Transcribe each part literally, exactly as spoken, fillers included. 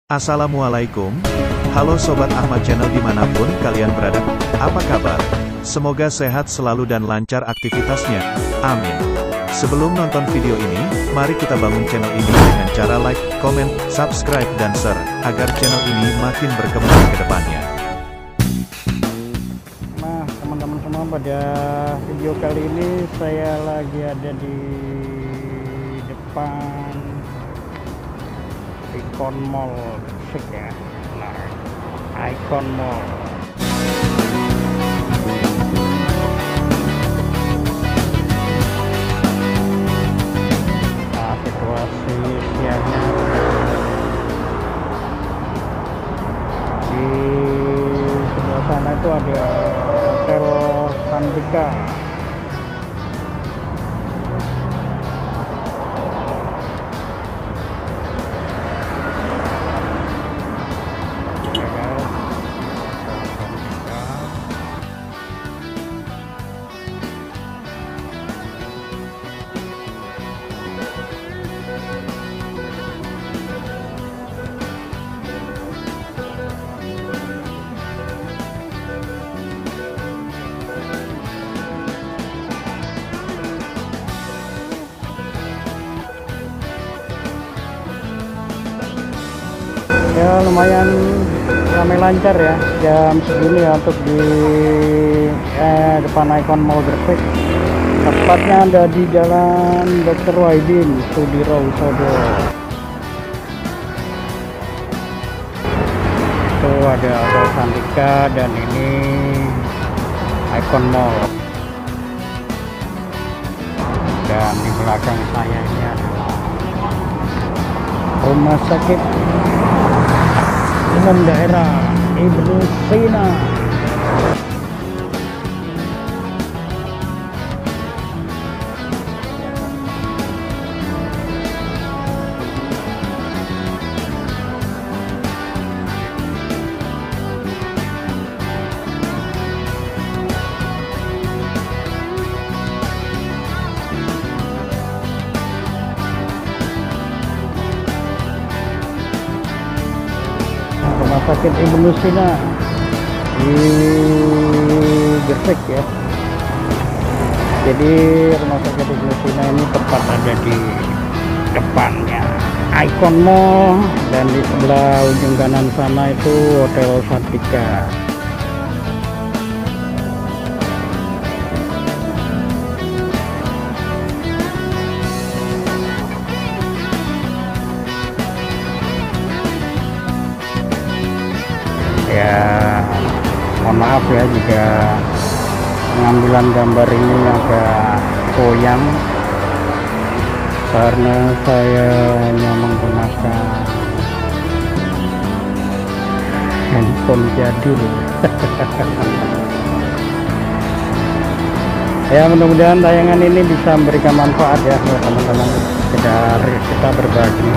Assalamualaikum, halo Sobat Ahmad Channel dimanapun kalian berada, apa kabar? Semoga sehat selalu dan lancar aktivitasnya, amin. Sebelum nonton video ini, mari kita bangun channel ini dengan cara like, komen, subscribe dan share, agar channel ini makin berkembang ke depannya. Nah teman-teman semua, pada video kali ini saya lagi ada di depan Icon Mall Gresik ya. Nah, Icon Mall. Nah, situasi siangnya di sebelah sana itu ada Hotel Santika. Ya lumayan ramai lancar ya jam segini ya untuk di eh, depan Icon Mall Gresik. Tepatnya ada di Jalan Dokter Wahidin Sudirohusodo. Itu ada Hotel Santika dan ini Icon Mall. Dan di belakang saya ini adalah Rumah Sakit Umum Daerah Ibnu Sina. Rumah Sakit Ibnu Sina di Gresik ya. Jadi Rumah Sakit Ibnu Sina ini tepat ada di depannya Icon Mall, dan di sebelah ujung kanan sana itu Hotel Santika. Ya mohon maaf ya jika pengambilan gambar ini agak goyang karena saya hanya menggunakan handphone jadul. Ya mudah-mudahan tayangan ini bisa memberikan manfaat ya buat teman-teman, sekedar kita berbagi.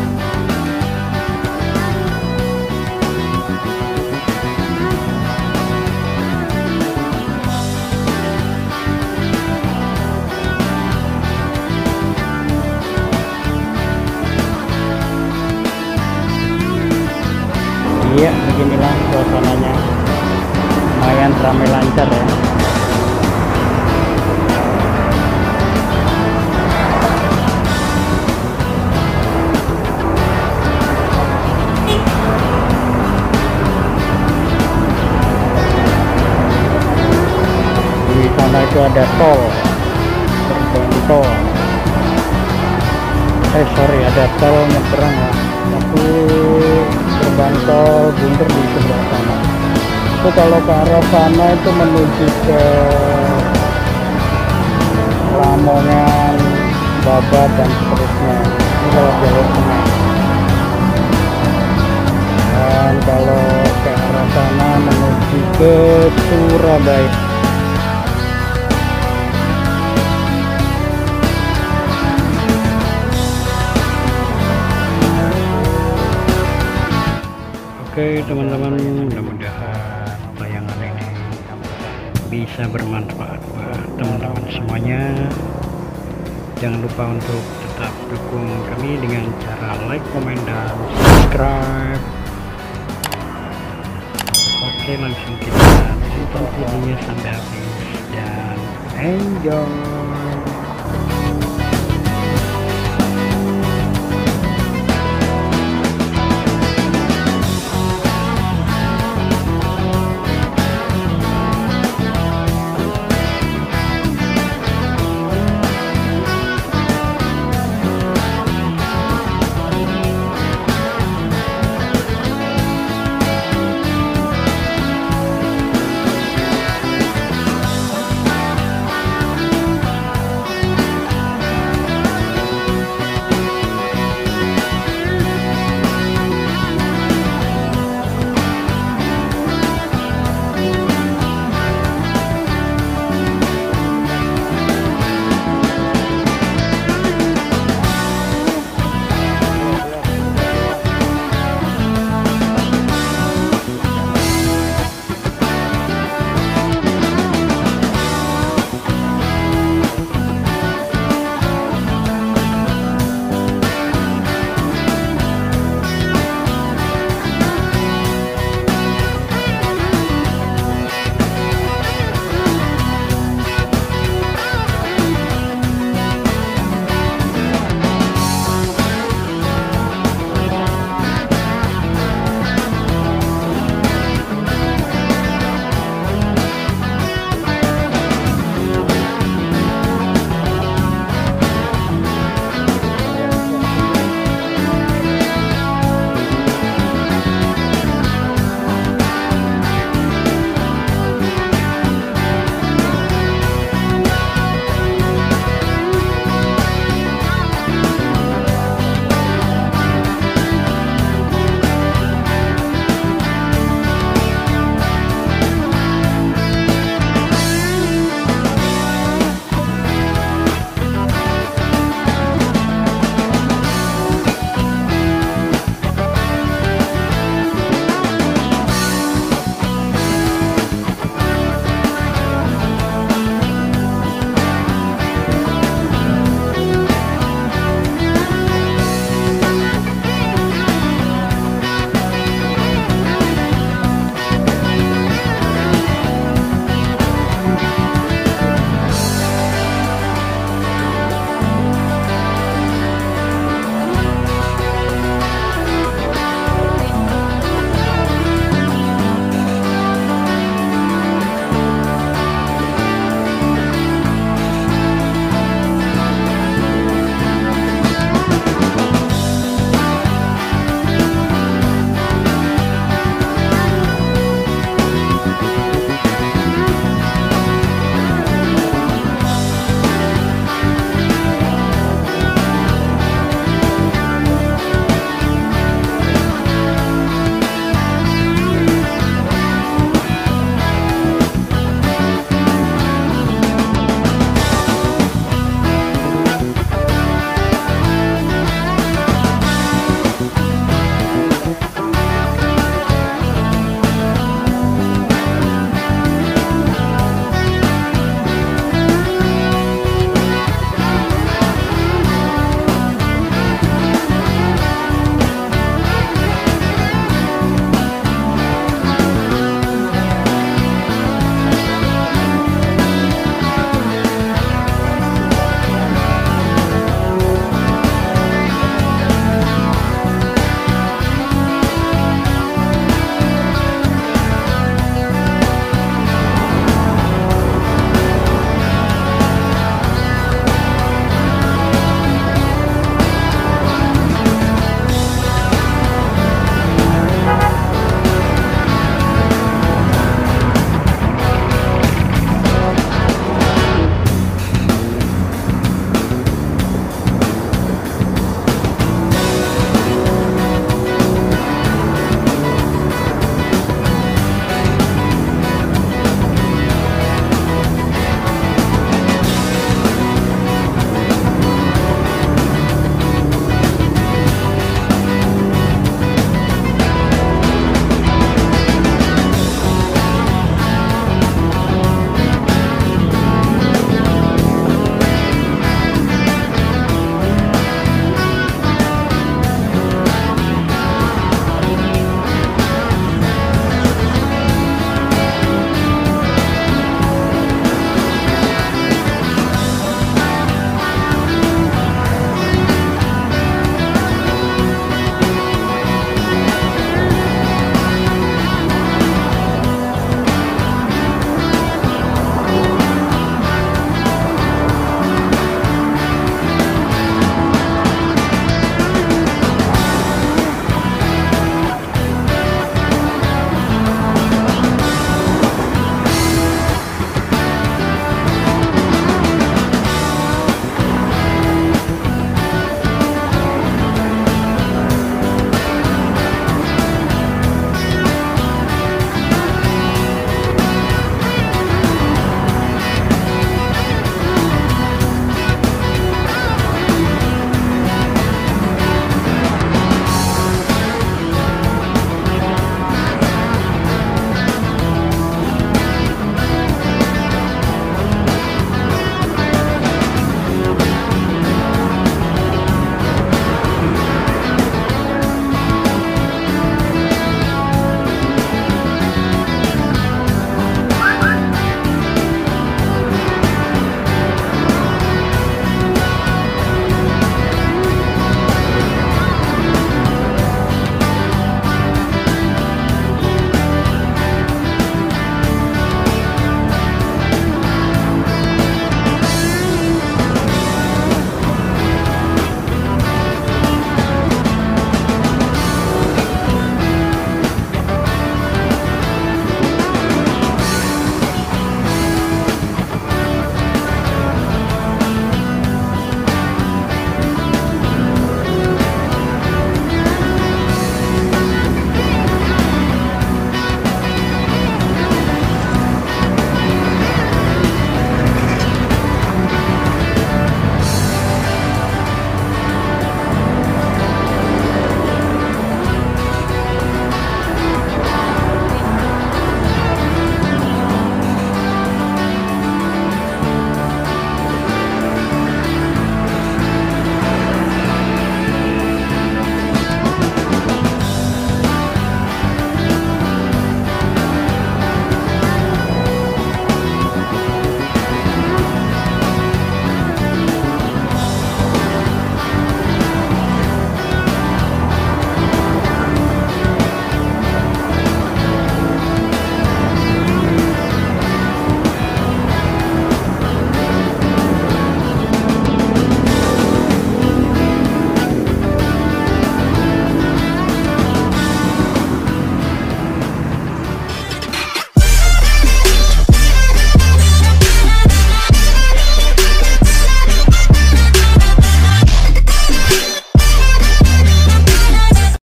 Iya, beginilah suasananya, lumayan ramai lancar ya. Di sana itu ada tol, gerbang tol. Eh sorry, ada tol nyebrang ya. Tapi gerbang tol Bunder di sebelah sana. Itu kalau ke arah sana itu menuju ke Lamongan, Babat dan seterusnya. Ini kalau jalur tengah. Dan kalau ke arah sana menuju ke Surabaya. Oke teman-teman, mudah-mudahan tayangan ini bisa bermanfaat buat teman-teman semuanya. Jangan lupa untuk tetap dukung kami dengan cara like, komen, dan subscribe Oke, langsung kita tonton videonya sampai habis dan enjoy.